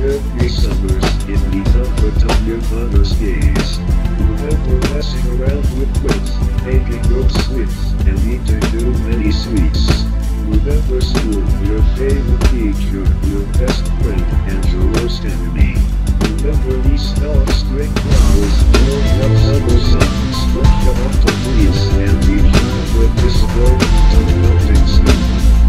every summers in the comfort of your mother's gaze. Remember messing around with quiz, making rope sweets, and eating too many sweets. Remember school, your favorite teacher, your best friend, and your worst enemy. Remember these string flowers, your summer sun, stretch out to please, and each time with this boy, to melting snow.